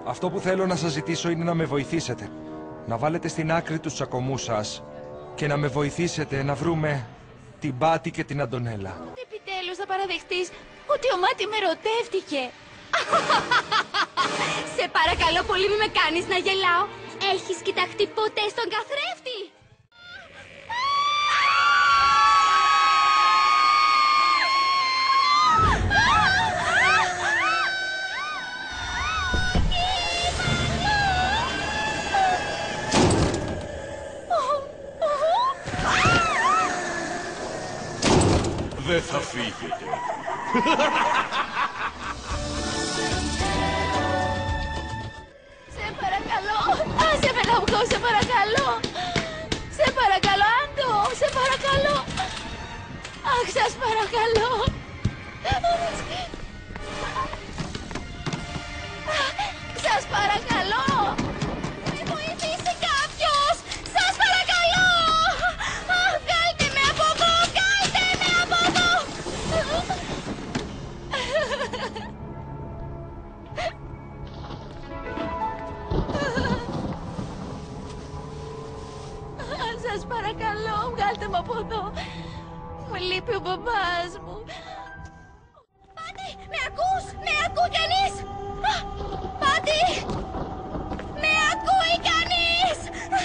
Αυτό που θέλω να σας ζητήσω είναι να με βοηθήσετε. Να βάλετε στην άκρη τους τσακωμούς σας και να με βοηθήσετε να βρούμε την Πάτη και την Αντωνέλα. Επιτέλους θα παραδεχτείς ότι ο Μάτι με ερωτεύτηκε. Σε παρακαλώ πολύ μη με κάνεις να γελάω. Έχεις κοιταχτεί ποτέ στον καθρέφτη? Δεν θα φύγετε. Σε παρακαλώ, άσε με να βγω, σε παρακαλώ. Σε παρακαλώ, Άντο, σε παρακαλώ. Αχ, σας παρακαλώ. Σας παρακαλώ. Με βοηθήσει κάποιος. Σας παρακαλώ. Βγάλτε με από εδώ, βγάλτε με από εδώ. Σας παρακαλώ, βγάλτε με από εδώ. Μου λείπει ο μπαμπάς μου. Πάτη, με ακούς? Με ακούει κανείς? Πάτη, με ακούει κανείς?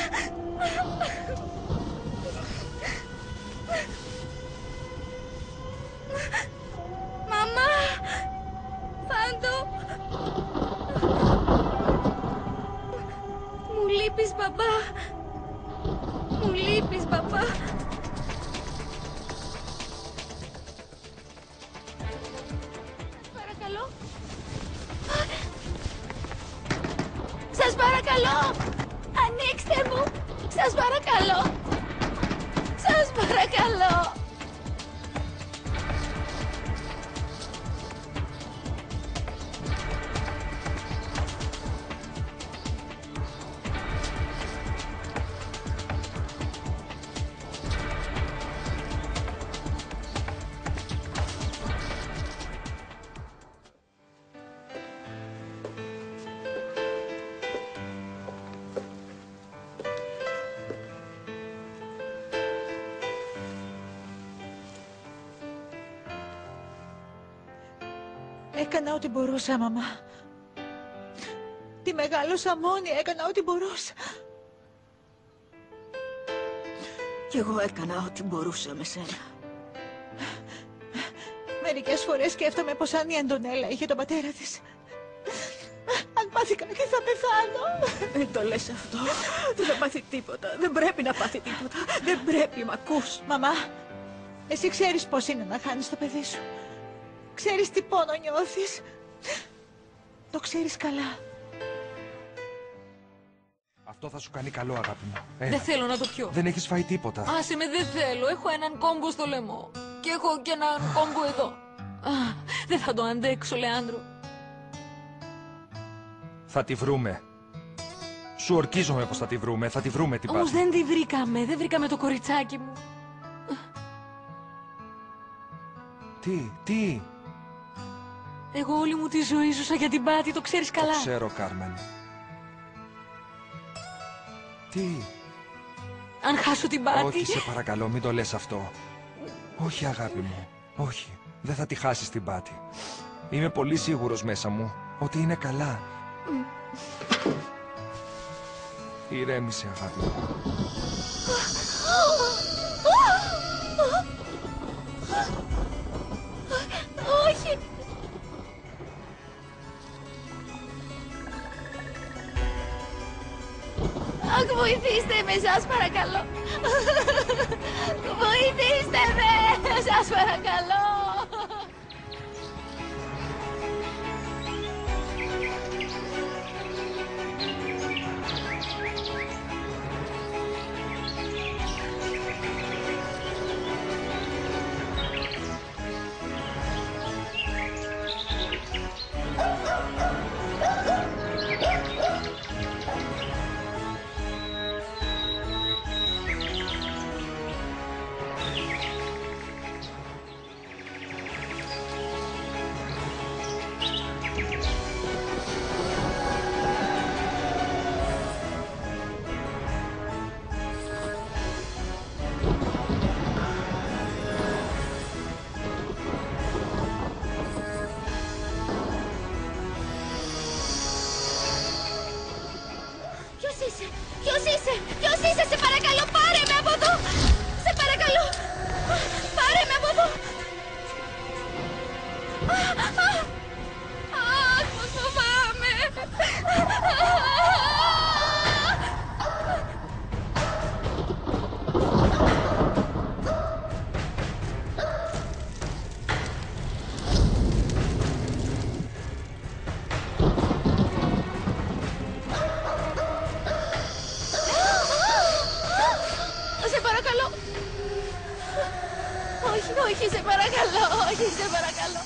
Μαμά, Φάντο. Μου λείπεις, μπαμπά. Μου λείπεις, μπαμπά. Παρακαλώ. Σας παρακαλώ. Ανοίξτε μου. Σας παρακαλώ. Σας παρακαλώ. Έκανα ό,τι μπορούσα, μαμά. Τη μεγάλωσα μόνη, έκανα ό,τι μπορούσα. Κι εγώ έκανα ό,τι μπορούσα με σένα. Μερικές φορές σκέφτομαι πως αν η Αντωνέλα είχε τον πατέρα της, αν πάθει κάτι θα πεθάνω. Δεν το λες αυτό. Δεν θα πάθει τίποτα. Δεν πρέπει να πάθει τίποτα. Δεν πρέπει, μ' ακούς? Μαμά, εσύ ξέρεις πώς είναι να χάνεις το παιδί σου. Ξέρεις τι πόνο νιώθεις. Το ξέρεις καλά. Αυτό θα σου κάνει καλό, αγάπη μου. Έλα. Δεν θέλω να το πιω. Δεν έχεις φάει τίποτα. Άσε με, δεν θέλω. Έχω έναν κόμπο στο λαιμό. Και έχω και έναν κόμπο εδώ. Δεν θα το αντέξω, Λεάνδρο. Θα τη βρούμε. Σου ορκίζομαι πως θα τη βρούμε. Θα τη βρούμε την Πάτη. Όμως δεν τη βρήκαμε. Δεν βρήκαμε το κοριτσάκι μου. Τι. Εγώ όλη μου τη ζωή ζούσα για την Πάτη, το ξέρεις καλά. Το ξέρω, Κάρμεν. Τι. Αν χάσω την Πάτη... Όχι, σε παρακαλώ, μην το λες αυτό. Όχι, αγάπη μου. Όχι. Δεν θα τη χάσεις την Πάτη. Είμαι πολύ σίγουρος μέσα μου ότι είναι καλά. Ηρέμησε, αγάπη μου. Όχι. Αχ, βοηθήστε με, σας παρακαλώ. Βοηθήστε με, σας παρακαλώ. είσαι, ποιος είσαι, ποιος είσαι, σε παρακαλώ, πάρε με από εδώ. Σε παρακαλώ, πάρε με από εδώ. Αχ, πώς φοβάμαι. Σε παρακαλώ. Όχι, όχι, σε παρακαλώ, όχι, σε παρακαλώ.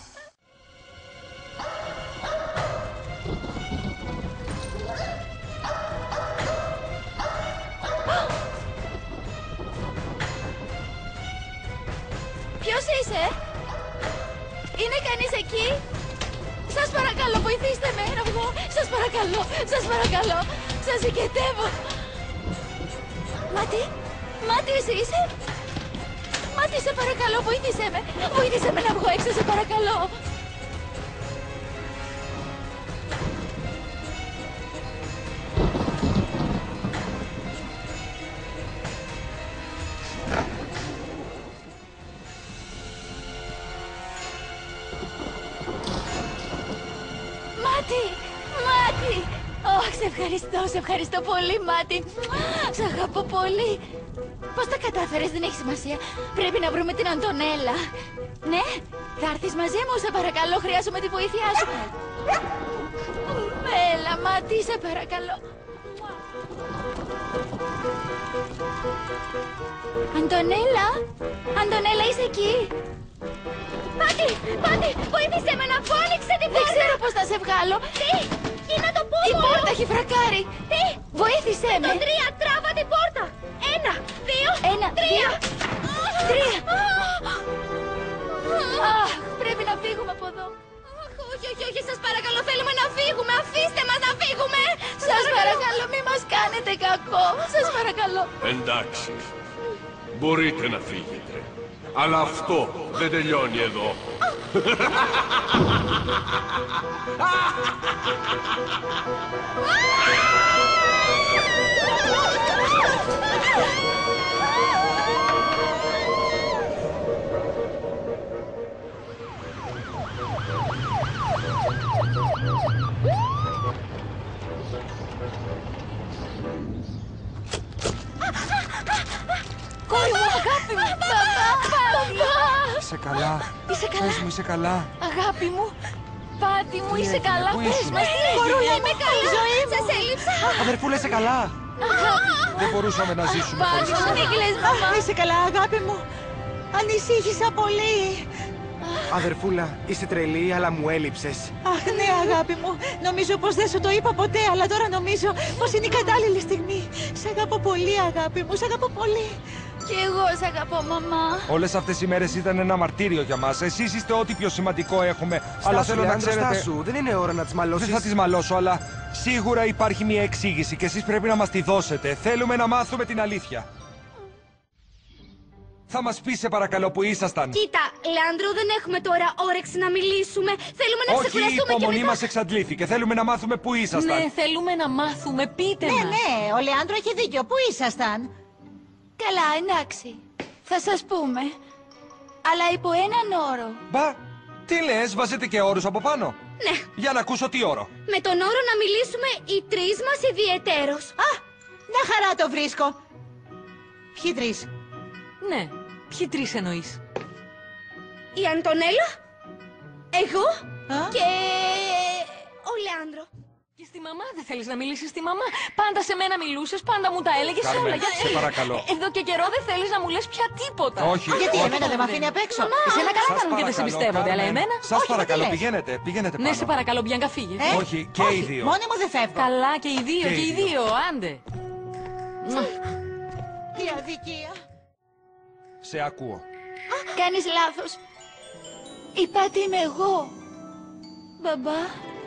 Ποιος είσαι? Είναι κανείς εκεί? Σας παρακαλώ, βοηθήστε με να βγω. Σας παρακαλώ, σας παρακαλώ. Σας οικετεύω. Μάτι, Μάτι, εσύ είσαι? Μάτι, σε παρακαλώ, βοήθησέ με. Βοήθησέ με να βγω έξω, σε παρακαλώ. Μάτι, Μάτι. Σε ευχαριστώ πολύ, Μάτι. Σ' αγαπώ πολύ. Πώς τα κατάφερες, δεν έχει σημασία. Πρέπει να βρούμε την Αντωνέλα. Ναι, θα έρθεις μαζί μου, σε παρακαλώ, χρειάζομαι τη βοήθειά σου. Έλα, Μάτι, σε παρακαλώ. Αντωνέλα, Αντωνέλα, είσαι εκεί? Πάτη, Πάτη, βοήθησέ με να βγω, άνοιξε την πόρτα. Δεν ξέρω πώς θα σε βγάλω. Τι, είναι το πόδι. Η πόρτα έχει φρακάρει. Τι, βοήθησέ με. Το 3, τράβα την πόρτα. 1, 2, 3. 3. Αχ, πρέπει να φύγουμε από εδώ. Όχι, όχι, όχι, σας παρακαλώ, θέλουμε να φύγουμε. Αφήστε μας να φύγουμε. Σας παρακαλώ, μη μας κάνετε κακό. Σας παρακαλώ. Εντάξει. Μπορείτε να φύγετε. Αλλά αυτό δεν τελειώνει εδώ. Κόρη μου, αγάπη μου. Είσαι καλά? Είσαι καλά? Πες μου, είσαι καλά? Αγάπη μου, Πάτη μου, είσαι έγινε, καλά? πού Πες ήσουν? μας, τι έγινε? Κορούλα, είμαι καλά. Ζωή μου. Σας έλειψα. Αδερφούλα, είσαι καλά? Δεν μπορούσαμε να ζήσουμε χωρίς Πάτη μου, εσένα. τι κλαις, μαμά? Είσαι καλά, αγάπη μου. Ανησύχησα πολύ. Αδερφούλα, είσαι τρελή, αλλά μου έλειψες. Αχ, ναι, αγάπη μου. Νομίζω πως δεν σου το είπα ποτέ, αλλά τώρα νομίζω πως είναι η κατάλληλη στιγμή. Σ' αγαπώ πολύ, αγάπη μου. Σ' αγαπώ πολύ. Και εγώ σ' αγαπώ, μαμά. Όλες αυτές οι μέρες ήταν ένα μαρτύριο για μας. Εσείς είστε ό,τι πιο σημαντικό έχουμε. Αλλά Στάσου, θέλω να Λεάντρο, ξέρετε... στάσου. Δεν είναι ώρα να τις μαλώσεις. Δεν θα τις μαλώσω, αλλά σίγουρα υπάρχει μια εξήγηση και εσείς πρέπει να μας τη δώσετε. Θέλουμε να μάθουμε την αλήθεια. Θα μας πεις, σε παρακαλώ, που ήσασταν? Κοίτα, Λεάνδρο, δεν έχουμε τώρα όρεξη να μιλήσουμε. Θέλουμε να Όχι, η ξεκουραστούμε και υπομονή μετά. μας εξαντλήθηκε. Θέλουμε να μάθουμε που ήσασταν. Ναι, θέλουμε να μάθουμε, πείτε Ναι, μας. ναι, ο Λεάνδρο έχει δίκιο. Πού ήσασταν? Καλά, εντάξει. Θα σας πούμε. Αλλά υπό έναν όρο. Μπα, τι λες, βάζετε και όρους από πάνω? Ναι, Για να ακούσω τι όρο. με τον όρο να μιλήσουμε οι τρεις μας ιδιαιτέρως. Α, μια χαρά το βρίσκω. Ποιοι τρεις? Ναι, ποιοι τρεις εννοείς? Η Αντωνέλα, εγώ Α? και ο Λεάνδρο. Και στη μαμά δεν θέλεις να μιλήσεις στη μαμά? Πάντα σε μένα μιλούσες, πάντα μου τα έλεγες Κάρμεν, όλα. Γιατί? σε παρακαλώ. Εδώ και καιρό δεν θέλεις να μου λες πια τίποτα. Όχι, Γιατί όχι. εμένα δεν με αφήνει απ' έξω. Εσένα καλά Σας κάνουν και δεν σε παρακαλώ, πιστεύονται, αλλά Κάρμεν. εμένα. Σας Όχι, παρακαλώ, τι λες? πηγαίνετε πάνω. Ναι, σε παρακαλώ, Μπιάνκα, φύγε. Όχι, και οι δύο. Μόνοι μου δεν φεύγω. Καλά, και οι δύο, Και και οι οι δύο. δύο, άντε. Τι αδικία. Σε ακούω. Κάνεις λάθος. Η Πάτη είμαι εγώ. Μπαμπά.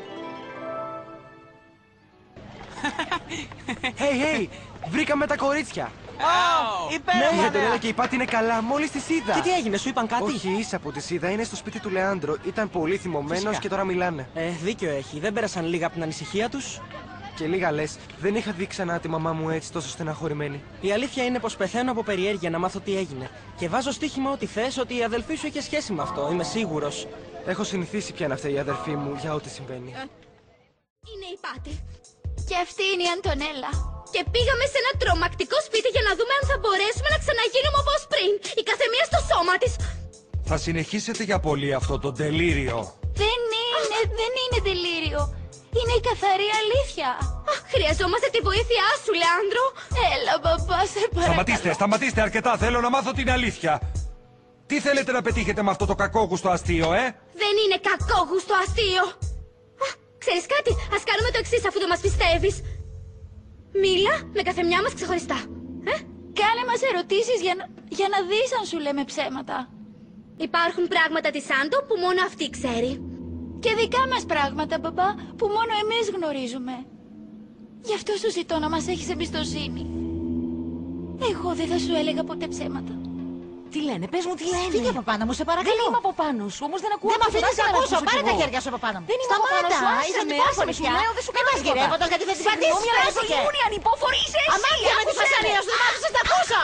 Hey, βρήκαμε τα κορίτσια. Ναι, η Υπέροχα. Αντωνέλα και η Πάτη είναι καλά, μόλις τις είδα. Και τι έγινε, σου είπαν κάτι? Όχι, ίσα που τις είδα, είναι στο σπίτι του Λεάντρο. Ήταν πολύ θυμωμένος Φυσικά. και τώρα μιλάνε. Δίκιο έχει. Δεν πέρασαν λίγα από την ανησυχία τους. Και λίγα λες, δεν είχα δει ξανά τη μαμά μου έτσι τόσο στεναχωρημένη. Η αλήθεια είναι πως πεθαίνω από περιέργεια να μάθω τι έγινε. Και βάζω στοίχημα ότι θες ότι η αδελφή σου είχε σχέση με αυτό, είμαι σίγουρος. Έχω συνηθίσει πια να φταίει η αδερφή μου για ό,τι συμβαίνει. Είναι η Πάτη. Και αυτή είναι η Αντωνέλα. Και πήγαμε σε ένα τρομακτικό σπίτι για να δούμε αν θα μπορέσουμε να ξαναγίνουμε όπως πριν. Η καθεμία στο σώμα της. Θα συνεχίσετε για πολύ αυτό το τελείριο. Δεν είναι τελείριο. Είναι η καθαρή αλήθεια. Χρειαζόμαστε τη βοήθειά σου, Λεάνδρο. Έλα, μπαμπά, σε παρακαλώ. Σταματήστε αρκετά. Θέλω να μάθω την αλήθεια. Τι θέλετε να πετύχετε με αυτό το κακόγουστο αστείο, Δεν είναι κακόγουστο αστείο. Ξέρεις κάτι, ας κάνουμε το εξής αφού δεν μας πιστεύεις. Μίλα με καθεμιά μας ξεχωριστά. Κάνε μας ερωτήσεις για να δεις αν σου λέμε ψέματα. Υπάρχουν πράγματα της Άντο που μόνο αυτή ξέρει. Και δικά μας πράγματα, μπαμπά, που μόνο εμείς γνωρίζουμε. Γι' αυτό σου ζητώ να μας έχεις εμπιστοσύνη. Εγώ δεν θα σου έλεγα ποτέ ψέματα. Τι λένε, πες μου τι λένε. Φύγε από πάνω μου, σε παρακαλώ. Δεν είμαι από πάνω σου, όμως δεν ακούω. Δεν με αφήνεις να ακούσω. Πάρε τα χέρια σου από πάνω μου. Δεν είμαι από πάνω σου, άσε με, πια. δεν σου Μην κάνω μας γυρεύοντας γιατί θα τις πατήσεις. Συγγνώμη, αλλά εγώ ήμουν η ανυπόφορη, είσαι εσύ. Αμάτια με τη φασαρία σου, δεν μ' άφησες να ακούσω.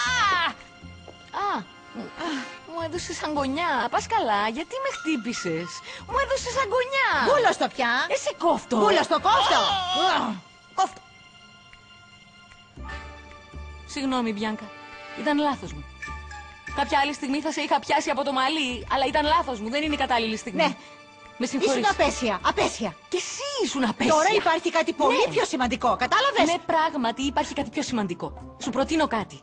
Μου έδωσες αγωνιά. Πας καλά, γιατί με χτύπησες. Μου έδωσες αγωνιά. Βούλος το πια. Εσύ κόφτω. Βούλος το κόφτω. Κόφτω. Συγγνώμη, Μπιάνκα. Ήταν λάθος μου. Κάποια άλλη στιγμή θα σε είχα πιάσει από το μαλλί, αλλά ήταν λάθος μου. Δεν είναι η κατάλληλη στιγμή. Ναι. Με συγχωρείς. Ήσουν απέσια. Απέσια. Και εσύ ήσουν απέσια. Τώρα υπάρχει κάτι πολύ πιο σημαντικό. Κατάλαβες. Ναι, πράγματι υπάρχει κάτι πιο σημαντικό. Σου προτείνω κάτι.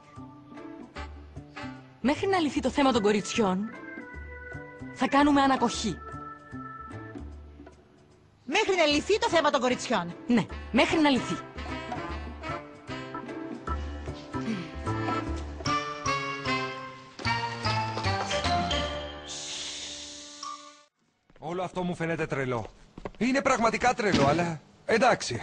Μέχρι να λυθεί το θέμα των κοριτσιών, θα κάνουμε ανακοχή. Μέχρι να λυθεί το θέμα των κοριτσιών. Ναι, μέχρι να λυθεί. Όλο αυτό μου φαίνεται τρελό. Είναι πραγματικά τρελό, αλλά εντάξει.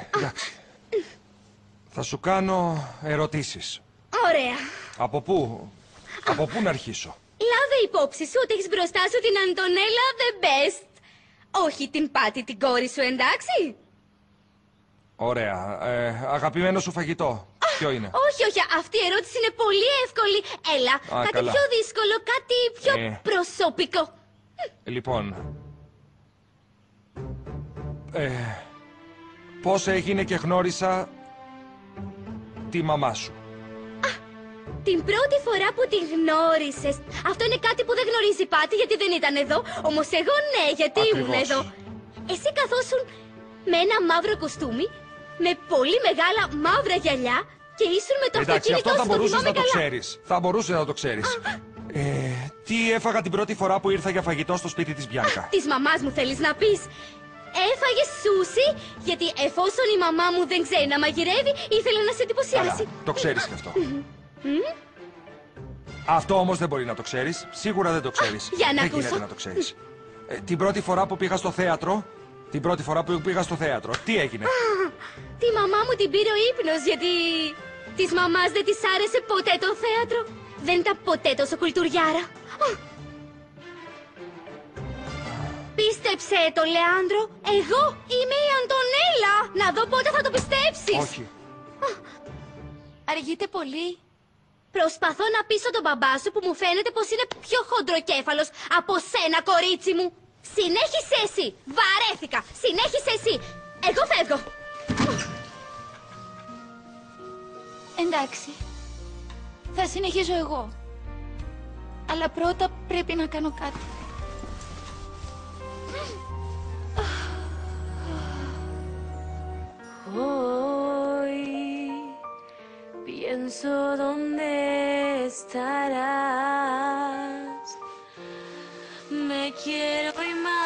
Θα σου κάνω ερωτήσεις. Ωραία. Από πού να αρχίσω? Λάβε υπόψη σου ότι έχεις μπροστά σου την Αντωνέλα the best. Όχι την Πάτη την κόρη σου, εντάξει? Ωραία. Αγαπημένο σου φαγητό. Ποιο είναι? Όχι, αυτή η ερώτηση είναι πολύ εύκολη. Έλα, κάτι καλά. πιο δύσκολο, κάτι πιο προσωπικό. Λοιπόν... πώς έγινε και γνώρισα τη μαμά σου? Την πρώτη φορά που τη γνώρισες. Αυτό είναι κάτι που δεν γνωρίζει η Πάτη γιατί δεν ήταν εδώ. Όμως εγώ ναι, γιατί ήμουν εδώ. Εσύ καθόσουν με ένα μαύρο κοστούμι, με πολύ μεγάλα μαύρα γυαλιά και ήσουν με το αυτοκίνητό σου. Αυτό θα μπορούσες να το ξέρεις. Θα μπορούσε να το ξέρεις. Τι έφαγα την πρώτη φορά που ήρθα για φαγητό στο σπίτι της Μπιάνκα? Της μαμάς μου θέλεις να πεις? Έφαγες σούσι, γιατί εφόσον η μαμά μου δεν ξέρει να μαγειρεύει, ήθελε να σε εντυπωσιάσει. Το ξέρεις και αυτό. Αυτό όμως δεν μπορεί να το ξέρεις. Σίγουρα δεν το ξέρεις. Για να δεν ακούσω. γίνεται να το ξέρεις. Την πρώτη φορά που πήγα στο θέατρο... τι έγινε? Τη μαμά μου την πήρε ο ύπνος, γιατί της μαμάς δεν της άρεσε ποτέ το θέατρο. Δεν ήταν ποτέ τόσο κουλτουριάρα. Πίστεψε το, Λεάνδρο. Εγώ είμαι η Αντωνέλα. Να δω πότε θα το πιστέψεις. Όχι. Αργείτε πολύ. Προσπαθώ να πείσω τον μπαμπά σου που μου φαίνεται πως είναι πιο χοντροκέφαλος από σένα, κορίτσι μου. Συνέχισε εσύ. Βαρέθηκα. Συνέχισε εσύ. Εγώ φεύγω. Εντάξει. Θα συνεχίσω εγώ. Αλλά πρώτα πρέπει να κάνω κάτι. Hoy pienso dónde estarás. Me quiero imaginar.